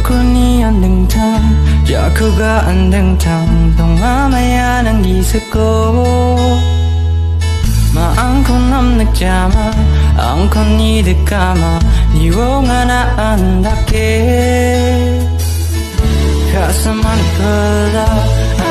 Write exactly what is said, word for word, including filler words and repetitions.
쿨니었는탕 야크가 안등탕 동아마야 난 기스고 마앙코 남늑자마 앙코 니드까마 니롱하나 안답게 가슴만 흘러